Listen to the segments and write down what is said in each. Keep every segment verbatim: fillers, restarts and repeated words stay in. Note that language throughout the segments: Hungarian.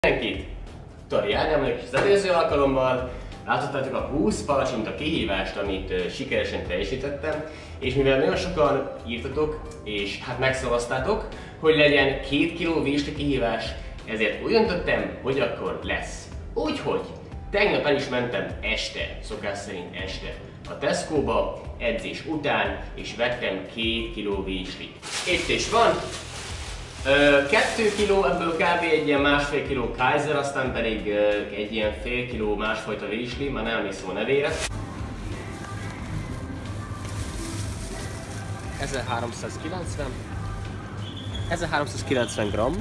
Mindenkit! Tori Ádám vagyok, és az előző alkalommal láthattátok a húsz palacsinta kihívást, amit uh, sikeresen teljesítettem, és mivel nagyon sokan írtatok, és hát megszavaztátok, hogy legyen két kiló virsli kihívás, ezért úgy döntöttem, hogy akkor lesz. Úgyhogy tegnap el is mentem este, szokás szerint este, a Tesco-ba edzés után, és vettem két kiló virslit. Itt is van. Kettő kiló, ebből kb. Egy ilyen másfél kiló Kaiser, aztán pedig uh, egy ilyen fél kiló másfajta virsli, már nem emlékszem a nevére. ezerháromszázkilencven, ezerháromszázkilencven gramm,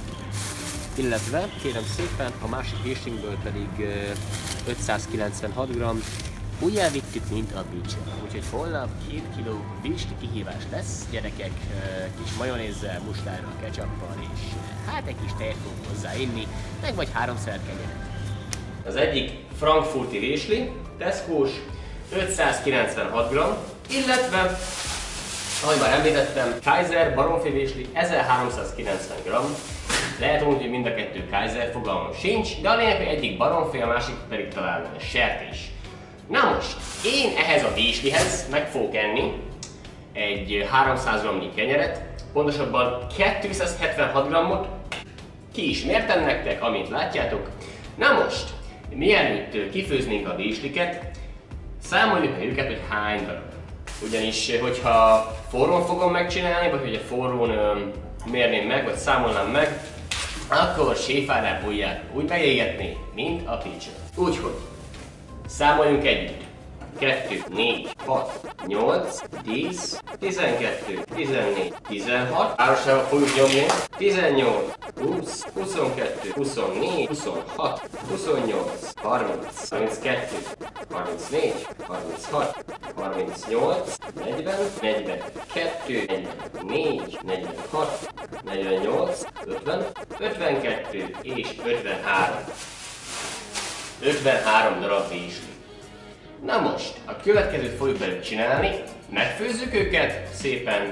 illetve kérem szépen a másik virslinkből pedig uh, ötszázkilencvenhat gramm. Úgy elvittük, mint a beach-en. Úgyhogy holnap két kiló virsli kihívás lesz, gyerekek, kis majonézzel, mustárral, ketchuppal és hát egy kis tejet fogunk hozzá inni, meg vagy három szert kenyeret. Az egyik frankfurti virsli, Tesco-s, ötszázkilencvenhat gramm, illetve, ahogy már említettem, Kaiser baromfi virsli, ezerháromszázkilencven gramm. Lehet mondani, hogy mind a kettő Kaiser, fogalmam sincs, de a lényeg, hogy egyik baromfi, a másik pedig talán sertés. Na most, én ehhez a virslihez meg fogok enni egy háromszáz grammnyi kenyeret, pontosabban kétszázhetvenhat grammot, ki is mértem nektek, amint látjátok. Na most, mielőtt kifőznénk a virsliket, számoljuk meg őket, hogy hány darab. Ugyanis, hogyha forrón fogom megcsinálni, vagy hogyha forrón öm, mérném meg, vagy számolnám meg, akkor séfárán fogják úgy beégetni, mint a pizza. Úgyhogy számoljunk együtt. kettő, négy, hat, nyolc, tíz, tizenkettő, tizennégy, tizenhat. Párosával fogjuk nyomni. tizennyolc, húsz, huszonkettő, huszonnégy, huszonhat, huszonnyolc, harminc, harminckettő, harmincnégy, harminchat, harmincnyolc, negyven, negyvenkettő, negyvennégy, negyvenhat, negyvennyolc, ötven, ötvenkettő és ötvenhárom. ötvenhárom darab virsli. Na most, a következőt fogjuk velük csinálni, megfőzzük őket szépen,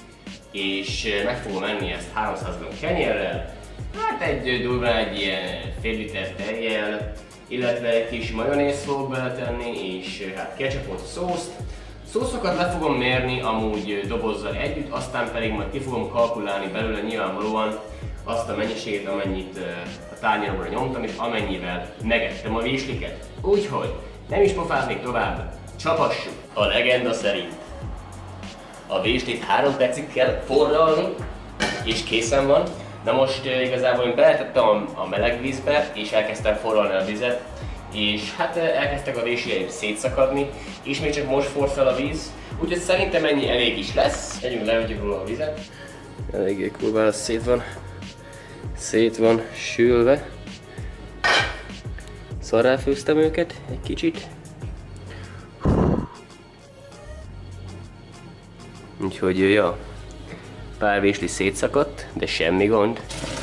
és meg fogom enni ezt háromszáz gramm kenyérrel, hát egy durván egy ilyen fél liter tejjel, illetve egy kis majonézt fogok beletenni, és hát ketchupot, szószt. Szószokat le fogom mérni amúgy dobozzal együtt, aztán pedig majd ki fogom kalkulálni belőle nyilvánvalóan azt a mennyiséget, amennyit a tányéromra nyomtam, és amennyivel megettem a virsliket. Úgyhogy nem is pofáznék tovább, csapassuk! A legenda szerint a virslit három percig kell forralni, és készen van. Na most igazából én beletettem a, a meleg vízbe, és elkezdtem forralni a vizet, és hát elkezdtek a virslijeim szétszakadni, és még csak most forr fel a víz, úgyhogy szerintem ennyi elég is lesz. Együnk leöntjük róla a vizet. Eléggé kurvára szét van. Szét van sülve. Szarrá főztem őket egy kicsit. Úgyhogy ja, pár virsli szétszakadt, de semmi gond.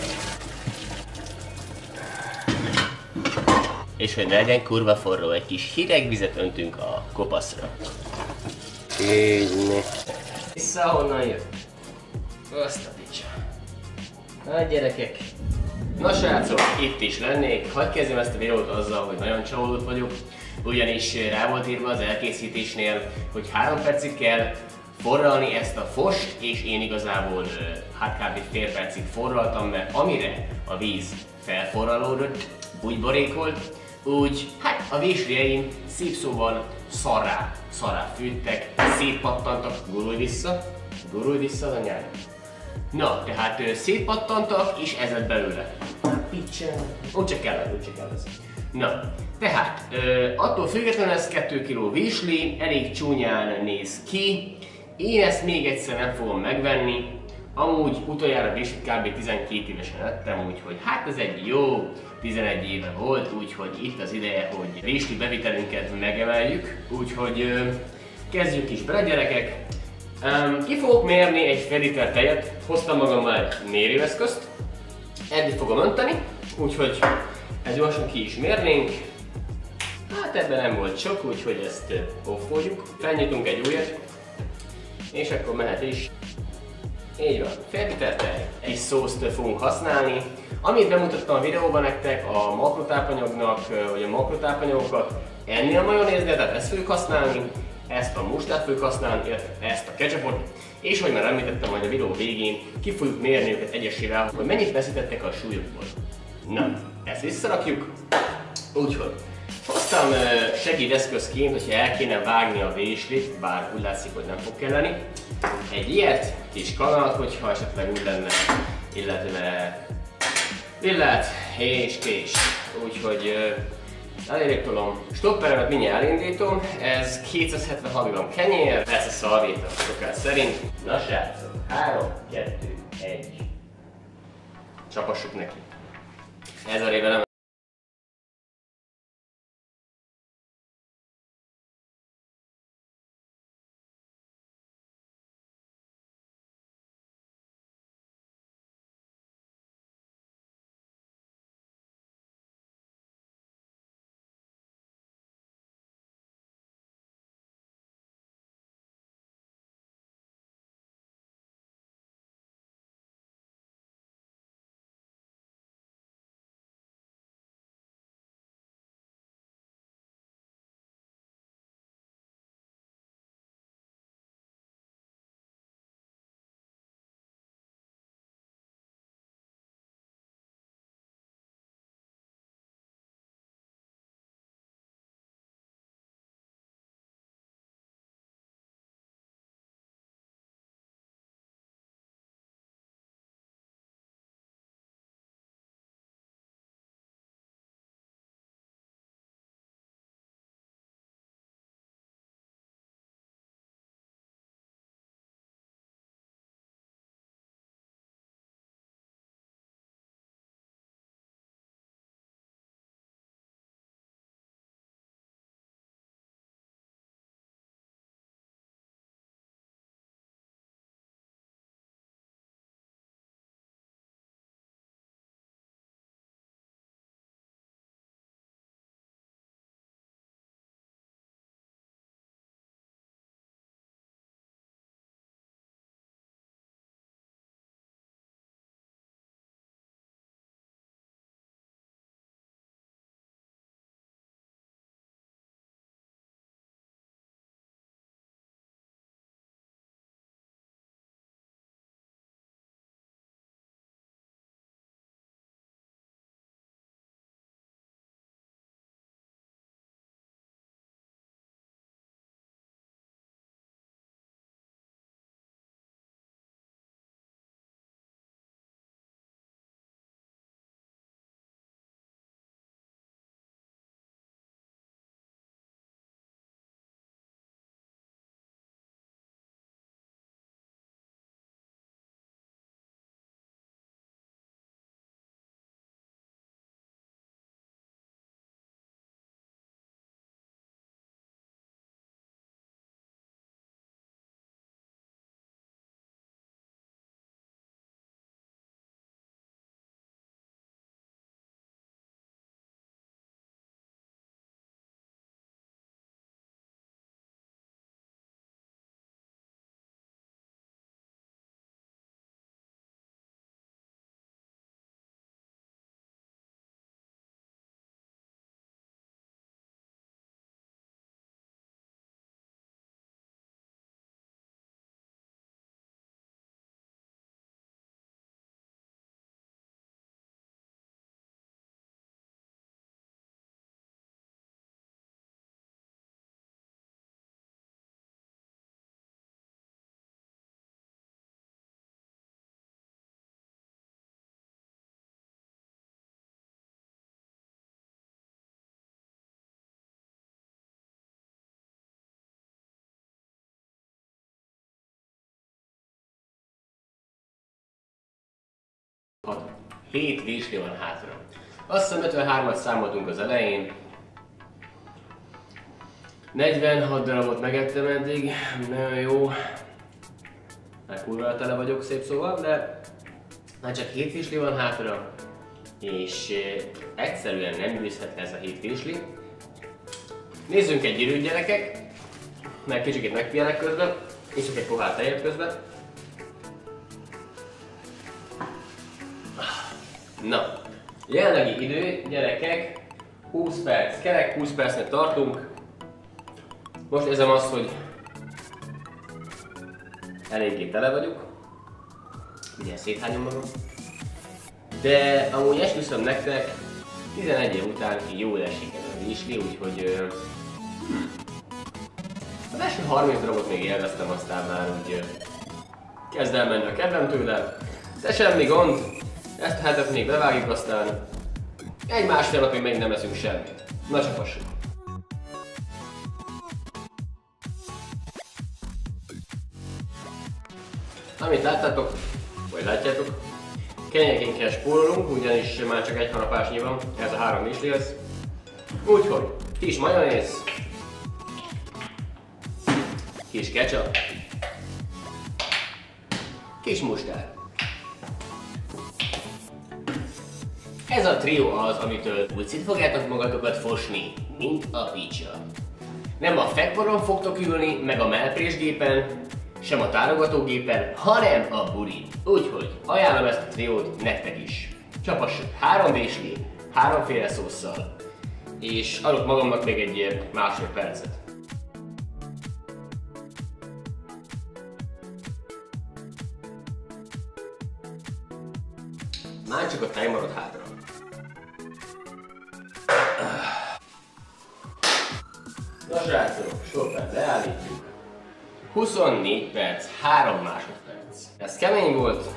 És hogy ne legyen kurva forró, egy kis hideg vizet öntünk a kopaszra. Így ne. Vissza honnan jött? Azt a picsa. Hát gyerekek. Na srácok, itt is lennék. Hadd kezdjem ezt a videót azzal, hogy nagyon csalódott vagyok. Ugyanis rá volt írva az elkészítésnél, hogy három percig kell forralni ezt a fost, és én igazából hát kb. Fél percig forraltam, mert amire a víz felforralódott, úgy borékolt, úgy hát a virslijeim szép szóval szarrá, szarrá fűttek, szétpattantak, gurulj vissza, gurulj vissza az anyád. Na, tehát szétpattantak, és ez lett belőle. Picsen. Úgyse kell, úgyse kell ez. Na, tehát ö, attól függetlenül ez kettő kiló virsli, elég csúnyán néz ki. Én ezt még egyszer nem fogom megvenni. Amúgy utoljára virslit kb. tizenkét évesen ettem, úgyhogy hát ez egy jó tizenegy éve volt, úgyhogy itt az ideje, hogy virsli bevitelünket megemeljük. Úgyhogy ö, kezdjük is bele, gyerekek. Um, ki fogok mérni egy fél liter tejet, hoztam magammal egy mérőeszközt, eddig fogom önteni, úgyhogy ezt gyorsan ki is mérnénk. Hát ebben nem volt sok, úgyhogy ezt offoljuk. Felnyitunk egy újat, és akkor mehet is. Így van, fél liter tej. Egy szószt fogunk használni. Amit bemutattam a videóban nektek, a makrotápanyagnak, vagy a makrotápanyagokat ennél a majonéznél, tehát ezt fogjuk használni, ezt a mustát fogjuk használni, illetve ezt a ketchupot, és hogy már említettem, majd a videó végén ki fogjuk mérni őket egyesével, hogy mennyit veszítettek a súlyukból. Na, ezt visszarakjuk, úgyhogy hoztam segédeszközként, hogyha el kéne vágni a véslit, bár úgy látszik, hogy nem fog kelleni. Egy ilyet, kis kanalt, hogyha esetleg úgy lenne, illetve villet és kés. Úgyhogy elérjük tolom. Stopperemet mindjárt elindítom, ez kétszázhetvenhat gramm kenyér, lesz a szalvéta a szokás szerint. Na srácok, három, kettő, egy. Csapassuk neki. Ez a réve nem. hét vésli van hátra. Azt hiszem ötvenhármat számoltunk az elején. negyvenhat darabot megettem eddig, nagyon jó. Már kurva tele vagyok szép szóval, de már csak hét vésli van hátra, és egyszerűen nem győzhet ez a hét vésli. Nézzünk egy időt, gyerekek, mert kicsit megpihenek közben, és egy pohár tejet közben. Na, jelenlegi idő, gyerekek, húsz perc kerek, húsz percnél tartunk. Most érzem azt, hogy eléggé tele vagyok. Ugye széthányom magam. De amúgy esküszöm nektek, tizenegy év után jól esik ez a virsli, úgyhogy hmm. az első harminc darabot még élveztem, aztán már úgy kezd elmenni a kedvem tőle. De semmi gond, ezt a hetet még bevágjuk, aztán egy másfél napig még nem eszünk semmit. Na csapassuk! Amit láttátok, vagy látjátok, kenyerkénkkel spórolunk, ugyanis már csak egy harapásnyi van, ez a három virslihez. Úgyhogy kis majonéz, kis ketchup, kis mustár. Ez a trió az, amitől úgy szét fogjátok magatokat fosni, mint a picsa. Nem a fekporon fogtok ülni, meg a mellprésgépen, sem a tárogatógépen, hanem a burin. Úgyhogy ajánlom ezt a triót nektek is. Csapassuk három virsli, háromféle szósszal, és adok magamnak még egy másfél percet. Már csak a tej marad hátra. Na srácok, stoppát leállítjuk. huszonnégy perc, három másodperc. Ez kemény volt,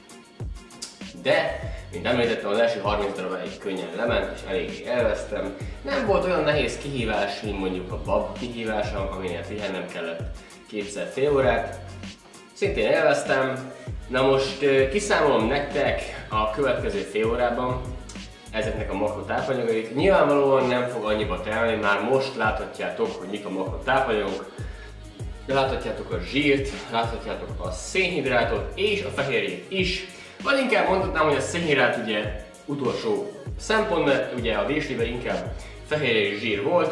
de, mint említettem, az első harminc darab elég könnyen lement, és eléggé élveztem. Nem volt olyan nehéz kihívás, mint mondjuk a bab kihívása, aminél pihennem kellett kétszer fél órát. Szintén élveztem. Na most kiszámolom nektek a következő fél órában ezeknek a makrotápanyagait. Nyilvánvalóan nem fog annyiba telni, már most láthatjátok, hogy mik a makrotápanyagok. De láthatjátok a zsírt, láthatjátok a szénhidrátot és a fehérjét is. Vagy inkább mondhatnám, hogy a szénhidrát ugye utolsó szempont, mert ugye a virsliben inkább fehérje és zsír volt.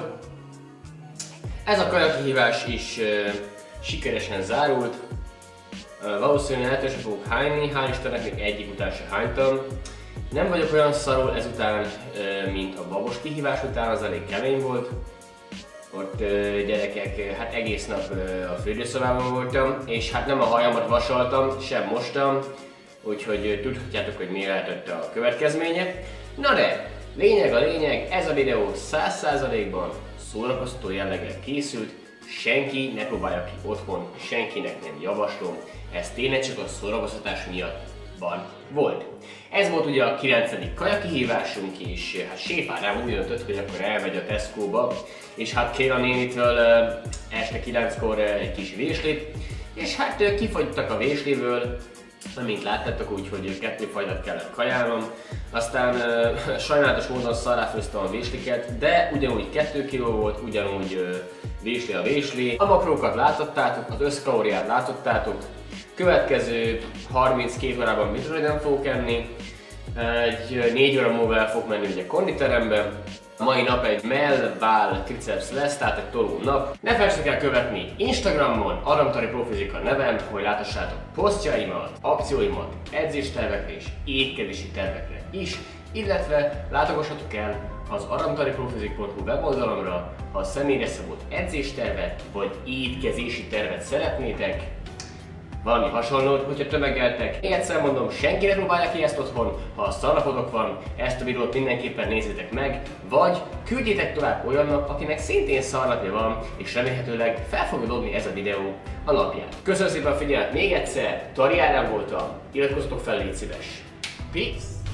Ez a kajakihívás is uh, sikeresen zárult. Uh, valószínűleg el sem fogok hányni, hál' Istennek még egyik után se hánytam. Nem vagyok olyan szarul ezután, uh, mint a babos kihívás után, az elég kemény volt. Ott gyerekek, hát egész nap a fürdőszobában voltam, és hát nem a hajamat vasaltam, sem mostam, úgyhogy tudhatjátok, hogy mi lehetett a következménye. Na de, lényeg a lényeg, ez a videó száz százalékban szórakoztató jelleggel készült, senki ne próbálja ki otthon, senkinek nem javaslom, ez tényleg csak a szórakoztatás miatt van, volt. Ez volt ugye a kilencedik kajakihívásunk, és hát Séfárám úgy döntött, hogy akkor elmegy a Tesco-ba, és hát kér a nénitől este kilenckor egy kis virslit, és hát kifogytak a virsliből, amint láttátok, úgyhogy kettő fajtat kellett kajálnom. Aztán uh, sajnálatos módon szarráfőztem a virsliket, de ugyanúgy kettő kiló volt, ugyanúgy uh, virsli a virsli. A makrókat látottátok, az összkalóriát látottátok. Következő harminckét órában biztos, hogy nem fogok enni. Egy négy óra múlva el fogok menni ugye konditerembe. A mai nap egy mell, váll, triceps lesz, tehát egy toló nap. Ne felejtsetek el követni Instagramon, Adamtari Profizika nevem, hogy láthassátok posztjaimat, akcióimat, edzéstervekre és étkezési tervekre is, illetve látogassatok el az adamtariprofizik pont hu weboldalomra, ha a személyre szabott edzéstervet vagy étkezési tervet szeretnétek, valami hasonlót, hogyha tömegeltek. Még egyszer mondom, senki ne próbálja ki ezt otthon, ha szarnapodok van, ezt a videót mindenképpen nézzétek meg, vagy küldjétek tovább olyannak, akinek szintén szarnapja van, és remélhetőleg fel fogja dobni ez a videó a napját. Köszönöm szépen a figyelmet még egyszer, Tari Ádám voltam, iratkozzatok fel, légy szíves. Peace!